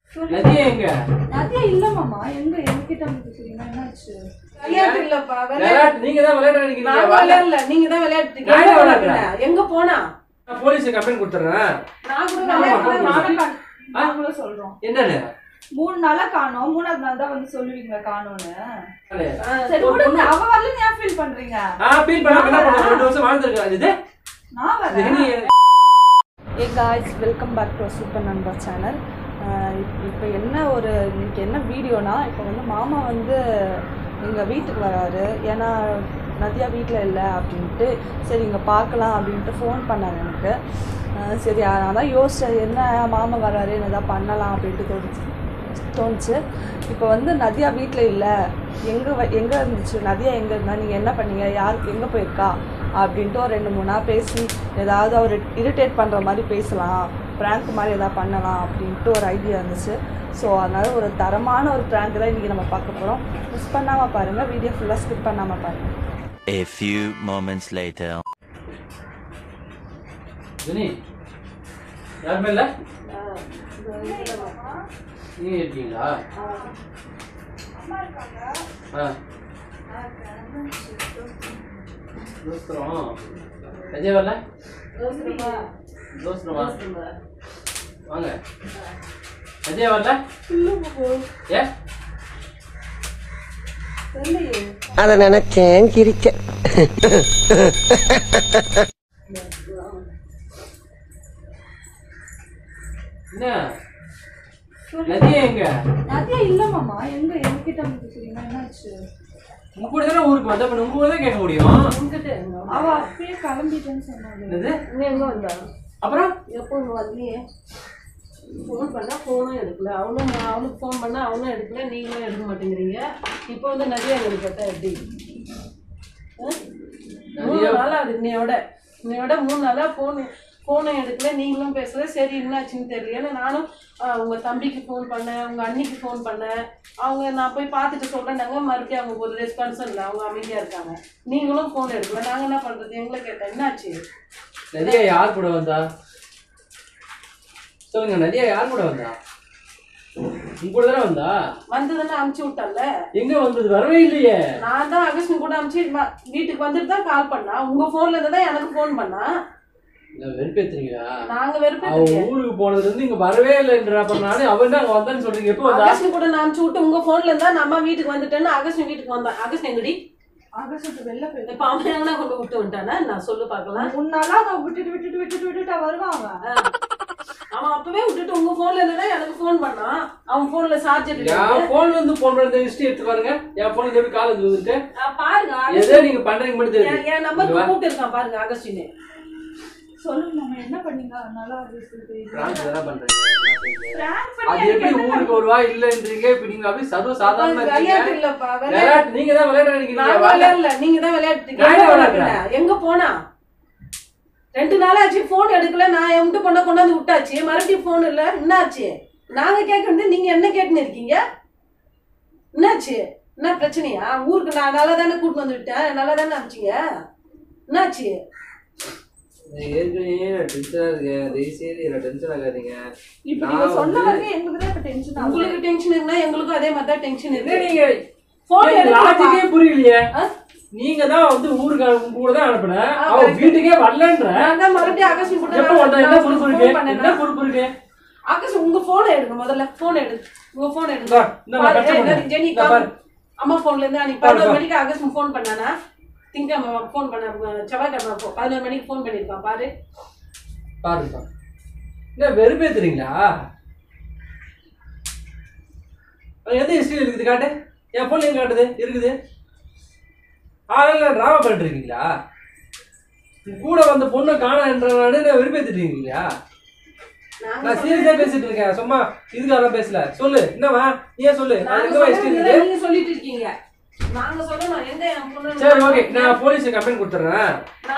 நதியா எங்க? நதியா இல்ல மாமா. எங்க என்கிட்ட வந்து சொல்றீங்க என்னாச்சு? விளையாட்டு இல்லப்பா. விளையாட்டு நீங்க தான் விளையாடுறீங்க. நான் விளையாடல. நீங்க தான் விளையாடுறீங்க. எங்க விளையாடுறீங்க? எங்க போனா? நான் போலீஸ் கம்ப்ளைன்ட் கொடுத்துறேன். நான் கூட விளையாடுறேன். நாங்களே சொல்றோம். என்னன்னு? 3 நாளா காணோம். 3வது நாள் தான் வந்து சொல்லுவீங்க காணோம்னு. சரி விடுங்க. அவ வரல நீ ஃபீல் பண்றீங்க. ஃபீல் பண்ண என்ன பண்ண 2 வருஷம் வாழ்ந்துருக்கா இது. நான் வரேன். Hey guys, welcome back to SuperNanba channel. இப்போ இன்னைக்கு என்ன வீடியோனா, இப்போ வந்து மாமா வந்து எங்கள் வீட்டுக்கு வராரு. ஏன்னா நதியா வீட்டில் இல்லை அப்படின்ட்டு, சரி இங்கே பார்க்கலாம் அப்படின்ட்டு ஃபோன் பண்ணாங்க எனக்கு. சரி அதான் யோசிச்சேன், என்ன மாமா வராரு என்னதான் பண்ணலாம் அப்படின்ட்டு தோணுச்சு. இப்போ வந்து நதியா வீட்டில் இல்லை, எங்கே இருந்துச்சு நதியா, எங்கே இருந்தா, நீங்கள் என்ன பண்ணீங்க, யாருக்கு எங்கே போயிருக்கா அப்படின்ட்டு ஒரு 2-3 நாள் பேசி ஏதாவது அவர் இரிட்டேட் பண்ணுற மாதிரி பேசலாம், ப்ராங்க் மாதிரி எதாவது பண்ணலாம் அப்படின்ட்டு ஒரு ஐடியா இருந்துச்சு. ஸோ அதனால் ஒரு தரமான ஒரு ப்ராங்க் தான் இன்றைக்கி நம்ம பார்க்க போகிறோம். மிஸ் பண்ணாமல் பாருங்கள், வீடியோ ஃபுல்லாக ஸ்கிப் பண்ணாமல் பாருங்கள். A few moments later. Jenny யாருமே இல்லை? நீங்க இருக்கீங்களா? தோஸ்திரம் அஜய் வரல? தோஸ்திரமா வாங்க. அஜய் வரல? ஏ அத நினைச்சேன் கிரிச்சேன். என்ன நதியா எங்க? நதியா இல்ல மாமா. எங்க என்கிட்ட வந்து சொல்றீங்க என்னாச்சு? உங்க கூட தானே ஊருக்கு வந்தா, உங்க கூட தான் கேட்க முடியும். அவ அப்படியே கிளம்பிட்டேன்னு சொன்னாங்க. எங்க வந்தா? அப்புறம் எப்போ வரலையே? ஃபோன் பண்ணா ஃபோனும் எடுக்கல. அவளுக்கு ஃபோன் பண்ணா அவனும் எடுக்கல, நீங்களும் எடுக்க மாட்டேங்கிறீங்க. இப்போ வந்து நதியா எங்களுக்கு கேட்டா எப்படி? 3 நாளா அது இன்னையோட 3 நாளா ஃபோனும் எடுக்கல, நீங்களும் பேசல. சரி என்னாச்சுன்னு தெரியல. ஏன்னா நானும் உங்கள் தம்பிக்கு ஃபோன் பண்ணேன், உங்கள் அண்ணிக்கு ஃபோன் பண்ணேன். அவங்க நான் போய் பார்த்துட்டு சொல்கிறேன்னாங்க, மறுபடியும் அவங்க ஒரு ரெஸ்பான்ஸும் இல்லை, அவங்க அமைதியாக இருக்காங்க. நீங்களும் ஃபோன் எடுக்கல. நாங்கள் என்ன பண்ணுறது? எங்களை கேட்டேன் என்னாச்சு? நதியா யார் கூட வந்தா சொல்லுங்க. நதியா யார் கூட வந்தா? உங்க கூட தானே வந்தா? வந்ததுன்னு அமுச்சு விட்டால. எங்க வந்தது? வரவே இல்லையே. நான் தான் அகஸ்டின் கூட அமுச்சு வீட்டுக்கு வந்துட்டு தான் கால் பண்ணா. உங்க போன்ல இருந்து தான் எனக்கு போன் பண்ணா. வெறுப்பேத்துறீங்களா? நாங்க வெறுப்பேத்துறீங்க. ஊருக்கு போனதுல இருந்து இங்க வரவே இல்லைன்ற பண்ணாலே அவன் தான் அங்க வந்தான்னு சொல்றீங்க. எப்போ வந்தா? அகஸ்டின் கூட நான் அமுச்சு விட்டு உங்க போன்ல இருந்தா நம்ம வீட்டுக்கு வந்துட்டேன்னு அகஸ்டின் வீட்டுக்கு வந்தான். அகஸ்டின் எங்கடி? ஆகஸ்ட் வெளில போய் இப்ப அவன் எங்கன்னா கொண்டு விட்டு வந்துட்டானா? நான் சொல்லு பாக்கலாம். 3 நாளா அவன் விட்டுட்டு வருவான். அவன் அப்பவே விட்டுட்டு உங்க போன்ல இருந்தா எனக்கு போன் பண்ணான். அவன் போன்ல சார்ஜர் இல்ல. என் போன்ல இருந்து போன் பண்ற ஹிஸ்டரி எடுத்து பாருங்க. என் போன்ல எப்படி கால் வந்துருக்கு பாருங்க. எதை நீங்க பண்றீங்க மட்டும் தெரியும். என் நம்பருக்கு கூப்பிட்டு இருக்கான் பாருங்க அகஸ்டின். சொல்லுங்க மாமா, என்ன பண்ணீங்க? நல்லா பிராங்க் தான பண்றீங்க. அது எப்படி ஊருக்கு வருவா இல்லன்றீங்க. இப்ப நீங்க அப்படியே சர்வ சாதாரணமா விளையாட்டு இல்லப்பா. விளையாட்டு நீங்க தான் விளையாடுறீங்க. நான் விளையாடல, நீங்க தான் விளையாடுறீங்க. எங்க போனா? 2 நாளாச்சு போன் எடுக்கல. நான் எம்பிட்டு பொண்ணை கொண்டாந்து விட்டாச்சு, மறுபடியும் போன் இல்ல. என்னாச்சு? நாங்க கேட்க வேண்டியது நீங்க என்ன கேட்டுன்னு இருக்கீங்க? என்னாச்சு? என்ன பிரச்சனையா? ஊருக்கு நான் நல்லா தானே கூட்டு வந்து விட்டேன், நல்லா தானே அனுப்பிச்சிங்க. என்னாச்சு? ஏற்கனவே டென்ஷனா இருக்கேன். தயவுசெய்து என்ன டென்ஷன் ஆகாதீங்க. இப்ப நீங்க சொன்ன வரைக்கும் எங்களுக்கு தான் டென்ஷன் ஆகுது. உங்களுக்கு டென்ஷன் இருக்குன்னா எங்களுக்கும் அதே மாதிரி தான் டென்ஷன் இருக்கு. நீங்க போன் லாஜிக்கே புரியலையே. நீங்க தான் வந்து ஊருக்கு உங்க கூட தான் அனுப்புன, அவ வீட்டுக்கே வரலன்ற. நான் மறுபடியும் அகஸ்டின் கூட எப்ப வந்தா? என்ன பொறுப்பு இருக்கு? என்ன பொறுப்பு இருக்கு? அகஸ்டின் உங்க போனை எடுங்க முதல்ல. போன் எடு, உங்க போன் எடுங்க. ஜெனி அம்மா போன்ல இருந்து அன்னைக்கு 11 மணிக்கு அகஸ்டின் போன் பண்ணானா? திங்கக்கிழமை போன் பண்ண, செவ்வாய்க்கிழமை 11 மணிக்கு போன் பண்ணிருக்கான் பாரு. பாருப்பா, என்ன வெறுப்பேத்துறீங்களா? எந்த ஹிஸ்டரி இருக்குது காட்டு. என் போன்ல எங்க காட்டுது? இருக்குது. டிராமா பண்ணிருக்கீங்களா? கூட வந்த பொண்ணை காணன்றனால வெறுப்பேத்துட்டீங்களா? நான் சீரியஸா பேசிட்டு இருக்கேன், சும்மா இதுக்காக பேசல. சொல்லு என்னவா? நீயே சொல்லு. நீங்க சொல்லிட்டு இருக்கீங்க, நாங்க சொல்லணும் எங்க என் பொண்ணு. சரி ஓகே, நான் போலீஸ் கம்ப்ளைன்ட் கொடுத்துறேன்.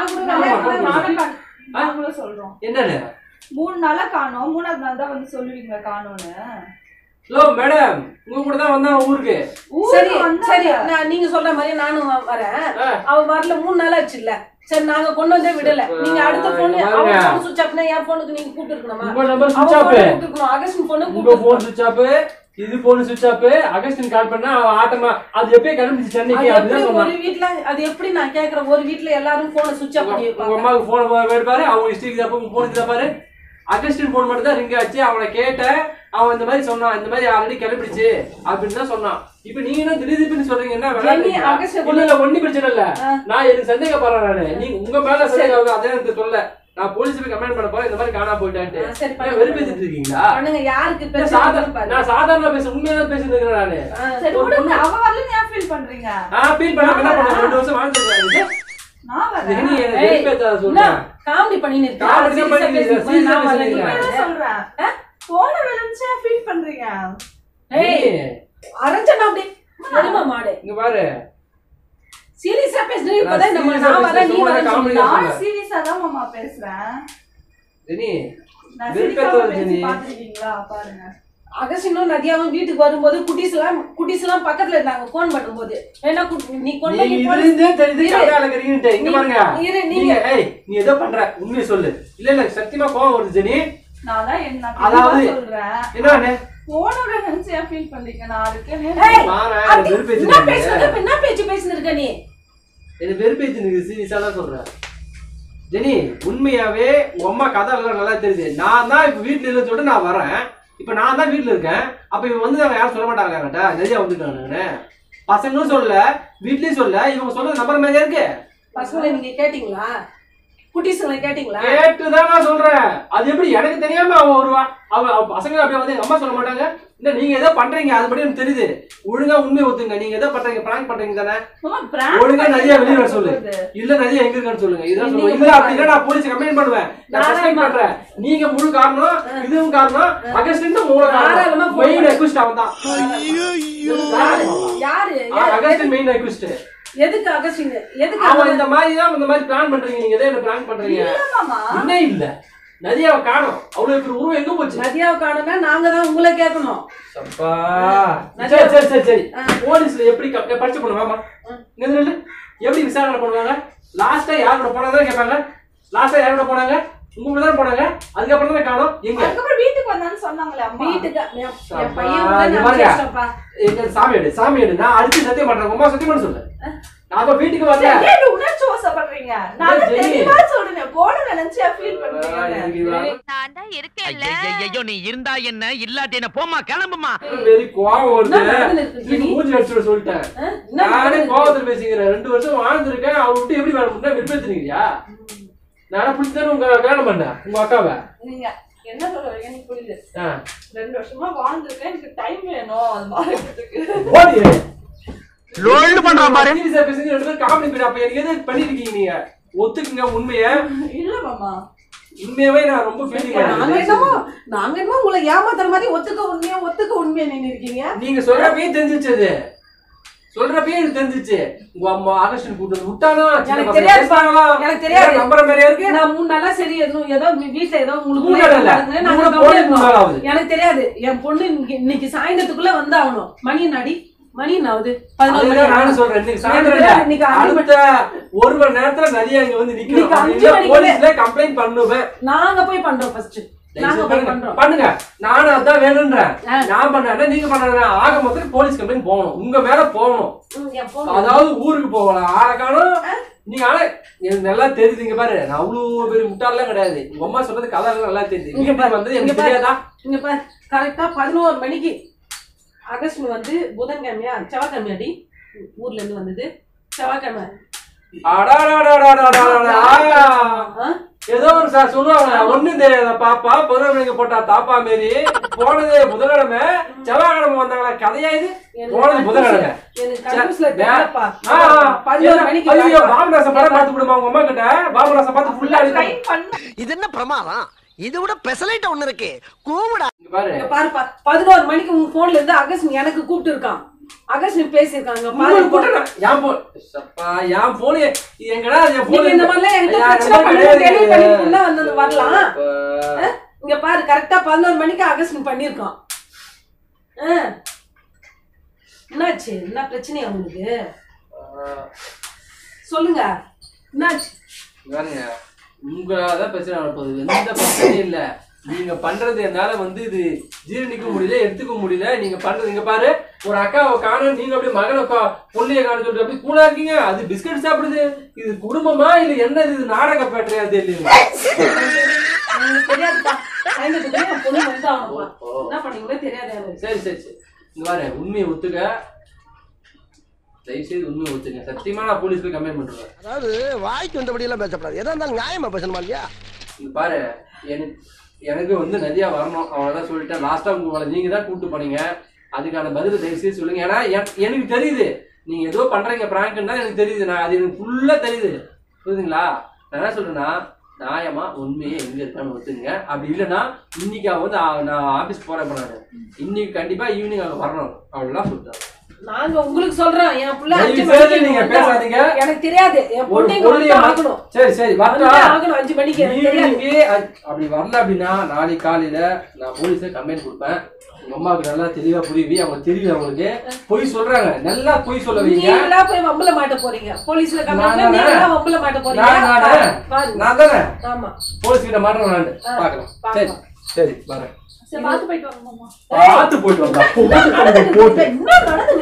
நாங்களும் சொல்றோம். என்னன்னு? 3 நாளா காணோம். 3வது நாள் தான் வந்து சொல்லுவீங்க காணோம்னு. ஹலோ மேடம், உங்க கூட தான் வந்தா ஊருக்கு. சரி சரி, நீங்க சொல்ற மாதிரி நானும் வரேன். அவ வரல, 3 நாள் ஆச்சு இல்ல. சரி நாங்க கொண்டு வந்தே விடல. நீங்க அடுத்த போன் அவங்க போன் சுவிட்ச் ஆஃப்னா என் போனுக்கு நீங்க கூப்பிட்டு இருக்கணுமா? உங்க நம்பர் சுவிட்ச் ஆஃப். அகஸ்டின் போன் உங்க போன் சுவிட்ச் ஆஃப், இது போன் சுவிட்ச் ஆஃப். அகஸ்டின் கால் பண்ணா ஆட்டமா அது எப்பவே கண்டுபிடிச்சு சென்னைக்கு அப்படிதான் சொன்னாங்க. ஒரு வீட்ல அது எப்படி நான் கேக்குறேன், ஒரு வீட்ல எல்லாரும் போன் சுவிட்ச் ஆஃப் பண்ணி வைப்பாங்க. உங்க அம்மாக்கு போன் எடுப்பாரு, அவங்க இஷ்டத்துக்கு அப்ப உங்க போனுக்கு தான் பாரு. அகஸ்டின் போன் மட்டும் தான் ரிங் ஆச்சு. அவனை கேட்டேன், அவன் இந்த மாதிரி சொன்னான், இந்த மாதிரி ஆல்ரெடி கிளம்பிடுச்சு அப்படின்னு தான் சொன்னான். இப்ப நீங்க என்ன திடீர்னு சொல்றீங்க? என்ன இல்ல ஒண்ணு பிரச்சனை இல்ல, நான் எனக்கு சந்தேகப்படுறேன். நானு நீங்க உங்க மேல சந்தேகம் அதே எனக்கு சொல்ல, நான் போலீஸ் போய் கம்ப்ளைண்ட் பண்ண போறேன், இந்த மாதிரி காணா போயிட்டான்ட்டு. வெறுப்பேத்திட்டு இருக்கீங்களா? நான் சாதாரண பேச உண்மையா பேசிட்டு இருக்கிறேன் நானு. அவ வரல நீ ஃபீல் பண்றீங்க? ஃபீல் பண்ண என்ன பண்ண 2 வருஷம் வாழ்ந்துருக்கேன். நான் வரேன். நீ என்ன வெறுப்பேத்தா சொல்றேன்? காமெடி பண்ணிட்டு இருக்க. காமெடி பண்ணிட்டு நான் சொல்றேன். போன விலன்ச்சா ஃபீல் பண்றீங்க? ஏய் அரஞ்சனா அப்படி எருமா மாடு. இங்க பாரு. சீரியஸா பேசுறீங்க. இப்பதான் நம்ம நான் வர நீ வர நான் சீரியஸா தான் மாமா பேசுறேன். ஜெனி நான் சீரியஸா பேசி பாத்துட்டீங்களா பாருங்க. அகஸ்டினும் நதியாவும் வீட்டுக்கு வரும்போது குட்டீஸ்லாம் பக்கத்துல இருந்தாங்க போன் பண்ணும்போது. வேணா நீ கொண்டு போய் இதுலயே தெரியுது கதை அலங்கறீங்க. இங்க பாருங்க. நீங்க நீ ஏதோ பண்ற உண்மையை சொல்லு. இல்ல சத்தியமா கோவம் வருது ஜெனி. நான் தான் என்ன சொல்றேன். என்னன்னு போனோட நினைச்சா ஃபீல் பண்றீங்க? நான் அதுக்கு என்ன பேச்சு பேசினிருக்க நீ? என்ன வெறுப்பேத்தி சீரியஸா தான் சொல்றேன் ஜெனி. உண்மையாவே உங்க அம்மா கதை எல்லாம் நல்லா தெரியுது. நான் தான் இப்ப வீட்டுல இல்லைன்னு சொல்லிட்டு நான் வரேன். இப்ப நான் தான் வீட்டுல இருக்கேன். அப்ப இவங்க வந்து யாரும் சொல்ல மாட்டாங்க என்கிட்ட நிறைய வந்துட்டாங்க. பசங்களும் சொல்லல, வீட்லயும் சொல்லல. இவங்க சொல்றது நம்பர் மாதிரியா இருக்கு. பசங்களை நீங்க கேட்டீங்களா? குட்டீஸ்களை கேட்டீங்களா? கேட்டுதான் நான் சொல்றேன். அது எப்படி எனக்கு தெரியாம அவன் வருவா? அவ பசங்க அப்படியே வந்து எங்க அம்மா சொல்ல மாட்டாங்க. இல்ல நீங்க ஏதோ பண்றீங்க, அது படி எனக்கு தெரியுது. ஒழுங்கா உண்மையை ஒத்துங்க. நீங்க ஏதோ பண்றீங்க, பிராங்க் பண்றீங்க தானே. ஒழுங்கா நிறைய வெளியே வர சொல்லு. இல்ல நிறைய எங்க இருக்கான்னு சொல்லுங்க. இதான் சொல்லுங்க. இல்ல அப்படின்னா நான் போலீஸ் கம்ப்ளைண்ட் பண்ணுவேன். நான் சஸ்பெண்ட் பண்றேன். நீங்க முழு காரணம், இதுவும் காரணம். அகஸ்டின் மூல காரணம். மெயின் ரெக்வெஸ்ட் அவன் தான். யாரு அகஸ்டின் மெயின் ரெக்வெஸ்ட். எதுக்கு அகஸ்டின்? எதுக்கு அவன் இந்த மாதிரி தான் இந்த மாதிரி பிளான் பண்றீங்க. நீங்க எதை பிளான் பண்றீங்க? என்ன இல்ல நதியாவை காணோம். அவ்வளவு இப்ப உருவம் எங்க போச்சு? நதியாவை காணோம்னா நாங்க தான் உங்களை கேட்கணும். சரி போலீஸ்ல எப்படி பரிச்சை பண்ணுவாமா? எப்படி விசாரணை பண்ணுவாங்க? லாஸ்டா யாரோட போனாதான் கேட்பாங்க. லாஸ்டா யாரோட போனாங்க? உங்க தான் போனாங்க. அதுக்கப்புறம் தான் காணோம். எங்க வீட்டுக்கு வந்தான்னு சொன்னாங்களே. வீட்டுக்கு சாமி எடு. நான் அடிச்சு சத்தியம் பண்றேன். அம்மா சத்தியம் பண்ண சொல்லு. நான் வீட்டுக்கு வரல. உணர்ச்சி வசப்படுறீங்க. நான் தெளிவா சொல்றேன். போன நினைச்சா ஃபீல் பண்றீங்க. நான் தான் இருக்கேன்ல. ஐயோ நீ இருந்தா என்ன இல்லாட்டி என்ன? போமா கிளம்புமா. வெரி கோவம் வருது. மூஞ்சி அடிச்சு சொல்லிட்டேன். நானே கோவத்துல பேசிக்கிறேன். 2 வருஷம் வாழ்ந்துருக்கேன். அவ விட்டு எப்படி வேற முன்னா விருப்பத்துறீங்களா? நானே பிடிச்சானு உங்க கல்யாணம் பண்ணேன் உங்க அக்காவை. நீங்க என்ன சொல்றீங்க எனக்கு புரியுது. 2 வருஷமா வாழ்ந்துருக்கேன். எனக்கு டைம் வேணும். அது மாறதுக்கு ஓடி லோல்ட் பண்ற மாதிரி சீரியஸா பேசுங்க. 2 பேரும் காமெடி பண்ணி அப்ப எனக்கு எது பண்ணிருக்கீங்க நீங்க? ஒத்துக்குங்க உண்மையை. இல்ல மாமா உண்மையாவே நான் ரொம்ப ஃபீலிங் பண்ணேன். நாங்க என்னமோ உங்களை ஏமாத்துற மாதிரி ஒத்துக்க உண்மையா நின்னு இருக்கீங்க. நீங்க சொல்றப்பே தெரிஞ்சிச்சது. சொல்றப்பே எனக்கு தெரிஞ்சிச்சு. உங்க அம்மா ஆகஸ்டின் கூட்டு விட்டானா? எனக்கு தெரியாது. எனக்கு தெரியாது. நம்புற மாதிரியா இருக்கு. நான் 3 நாளா சரி ஏதோ வீட்டுல ஏதோ உங்களுக்கு எனக்கு தெரியாது. என் பொண்ணு இன்னைக்கு சாயந்தரத்துக்குள்ள வந்து ஆகணும். மணி ஆகுது 11 நானும் சொல்றேன். இன்னைக்கு சாயந்தரம் அடுத்த 1 மணி நேரத்துல நிறைய இங்க வந்து நிக்கிறோம். போலீஸ்ல கம்ப்ளைண்ட் பண்ணுவேன். நாங்க போய் பண்றோம் ஃபர்ஸ்ட். நாங்க போய் பண்றோம். பண்ணுங்க. நானும் அதான் வேணும்ன்றேன். நான் பண்ணா நீங்க பண்ணா ஆக மொத்தம் போலீஸ் கம்ப்ளைண்ட் போகணும். உங்க மேல போகணும். அதாவது ஊருக்கு போகலாம். ஆளை காணும். நீங்க ஆனா எனக்கு நல்லா தெரியுதுங்க பாரு. நான் அவ்வளவு பெரிய முட்டாள்லாம் கிடையாது. உங்க அம்மா சொல்றது கதை நல்லா தெரியுது. இங்க வந்து எனக்கு தெரியாதா? இங்க பாரு கரெக்டா 11 மணிக்கு அகஸ்டின் வந்து புதன்கிழமையா செவ்வாய்க்கிழமையாடி ஊர்ல இருந்து வந்தது. செவ்வாய்க்கிழமை ஏதோ ஒரு சார் சொல்லுவாங்க. ஒண்ணும் தெரியாத பாப்பா 11 மணிக்கு போட்டா தாப்பா மாரி போனது புதன்கிழமை செவ்வாய்க்கிழமை வந்தாங்களா? கதையா இது? போனது புதன்கிழமை. பாபுராச படம் பார்த்து விடுமா உங்க அம்மா கிட்ட? பாபுராச பார்த்து ஃபுல்லா இது என்ன பிரமாதம்? இது விட பெசலைட் ஒண்ணு இருக்கு. கூவுடா பாருப்பா 11 மணிக்கு உங்க போன்ல இருந்து அகஸ்டின் எனக்கு கூப்பிட்டு இருக்கான். அகஸ்டின் பேசிருக்காங்க. என் போன் எங்கடா? இந்த மாதிரிலாம் என்கிட்ட பிரச்சனை பண்ணி வந்து வரலாம். இங்க பாரு கரெக்டா 11 மணிக்கு அகஸ்டின் பண்ணிருக்கான். என்னாச்சு? என்ன பிரச்சனையா உங்களுக்கு? சொல்லுங்க என்னாச்சு? பாருங்க உங்களாதான் பிரச்சனை வரப்போகுது, எந்த பிரச்சனையும் இல்ல. நீங்க பண்றது என்னால வந்து இது ஜீரணிக்க முடியல, எடுத்துக்க முடியல. நீங்க பண்றது இங்க பாரு, ஒரு அக்காவை காணும், நீங்க அப்படியே மகனை பொண்ணைய காணும் சொல்லிட்டு அப்படி கூட இருக்கீங்க. அது பிஸ்கட் சாப்பிடுது. இது குடும்பமா இல்ல என்ன? இது நாடக பேட்டரியா தெரியல. சரி சரி சரி, இங்க பாரு, உண்மையை ஒத்துக்க, தயவுசெய்து உண்மையை ஒத்துங்க. சத்தியமா நான் போலீஸ்ல கம்ப்ளைண்ட் பண்றேன். அதாவது வாய்க்கு வந்தபடி எல்லாம் பேசப்படாது, எதா இருந்தாலும் நியாயமா பேசணுமா இல்லையா? இங்க பாரு, எனக்கு வந்து நதியா வரணும், அவ்வளவுதான் சொல்லிட்டேன். லாஸ்டா உங்களை நீங்க தான் கூப்பிட்டு போனீங்க, அதுக்கான பதில் தயவுசெய்து சொல்லுங்க. ஏன்னா எனக்கு தெரியுது நீங்க ஏதோ பண்றீங்க பிராங்க்னா எனக்கு தெரியுது, நான் அது எனக்கு ஃபுல்லா தெரியுது, புரியுதுங்களா? நான் என்ன சொல்றேன்னா நியாயமா உண்மையே எங்க இருக்கான்னு ஒத்துங்க. அப்படி இல்லைன்னா இன்னைக்கு அவன் வந்து நான் ஆபீஸ் போறேன் பண்ணாரு, இன்னைக்கு கண்டிப்பா ஈவினிங் அவங்க வரணும், அவ்வளவுதான் சொல்லிட்டாங்க. நாங்க உங்களுக்கு சொல்றோம், என் புள்ள நீங்க பேசாதீங்க, எனக்கு தெரியாது. என் பொண்ணு ஆகணும். சரி சரி வரணும் 5 மணிக்கு. அப்படி வரல அப்படின்னா நாளைக்கு காலையில நான் போலீஸ்ல கம்ப்ளைண்ட் கொடுப்பேன். உங்க அம்மாவுக்கு நல்லா தெளிவா புரியுது, அவங்க தெரியுது, அவங்களுக்கு பொய் சொல்றாங்க, நல்லா பொய் சொல்ல வைங்க. நீங்களா போய் வம்பல மாட்ட போறீங்க, போலீஸ்ல கம்ப்ளைண்ட் நீங்களா வம்பல மாட்ட போறீங்க. நான் தானே ஆமா போலீஸ் கிட்ட மாட்டறேன், நான் பார்க்கலாம். சரி சரி வரேன். சரி பாத்து போயிட்டு வாங்க மாமா. பாத்து போயிட்டு வந்தா போட்டு என்ன நடந்து